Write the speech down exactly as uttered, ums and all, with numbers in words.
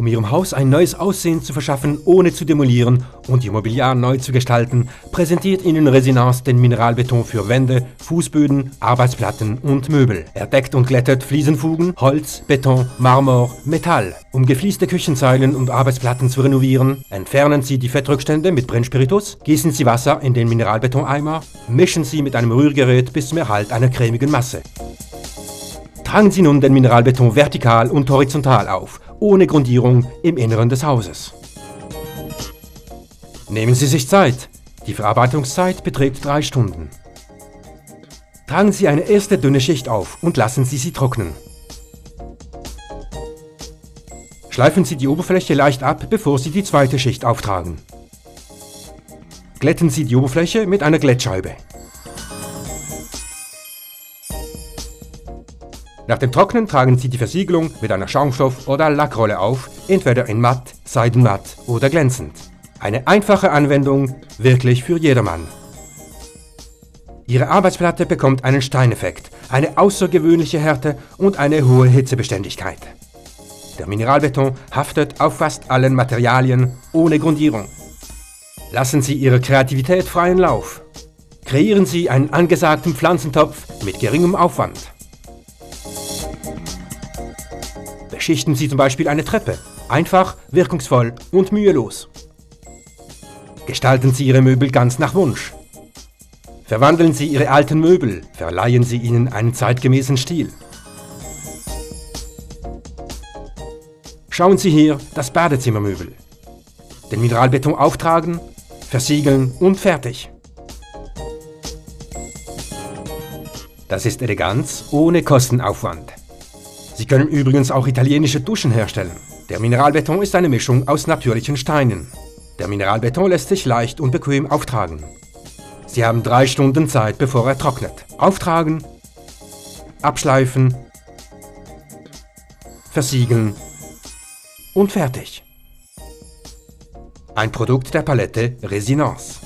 Um Ihrem Haus ein neues Aussehen zu verschaffen, ohne zu demolieren und Ihr Mobiliar neu zu gestalten, präsentiert Ihnen Resonance den Mineralbeton für Wände, Fußböden, Arbeitsplatten und Möbel. Er deckt und glättet Fliesenfugen, Holz, Beton, Marmor, Metall. Um geflieste Küchensäulen und Arbeitsplatten zu renovieren, entfernen Sie die Fettrückstände mit Brennspiritus, gießen Sie Wasser in den Mineralbetoneimer, mischen Sie mit einem Rührgerät bis zum Erhalt einer cremigen Masse. Tragen Sie nun den Mineralbeton vertikal und horizontal auf, ohne Grundierung im Inneren des Hauses. Nehmen Sie sich Zeit. Die Verarbeitungszeit beträgt drei Stunden. Tragen Sie eine erste dünne Schicht auf und lassen Sie sie trocknen. Schleifen Sie die Oberfläche leicht ab, bevor Sie die zweite Schicht auftragen. Glätten Sie die Oberfläche mit einer Glättscheibe. Nach dem Trocknen tragen Sie die Versiegelung mit einer Schaumstoff- oder Lackrolle auf, entweder in matt, seidenmatt oder glänzend. Eine einfache Anwendung, wirklich für jedermann. Ihre Arbeitsplatte bekommt einen Steineffekt, eine außergewöhnliche Härte und eine hohe Hitzebeständigkeit. Der Mineralbeton haftet auf fast allen Materialien ohne Grundierung. Lassen Sie Ihrer Kreativität freien Lauf. Kreieren Sie einen angesagten Pflanzentopf mit geringem Aufwand. Beschichten Sie zum Beispiel eine Treppe. Einfach, wirkungsvoll und mühelos. Gestalten Sie Ihre Möbel ganz nach Wunsch. Verwandeln Sie Ihre alten Möbel, verleihen Sie ihnen einen zeitgemäßen Stil. Schauen Sie hier das Badezimmermöbel. Den Mineralbeton auftragen, versiegeln und fertig. Das ist Eleganz ohne Kostenaufwand. Sie können übrigens auch italienische Duschen herstellen. Der Mineralbeton ist eine Mischung aus natürlichen Steinen. Der Mineralbeton lässt sich leicht und bequem auftragen. Sie haben drei Stunden Zeit, bevor er trocknet. Auftragen, abschleifen, versiegeln und fertig. Ein Produkt der Palette Resonance.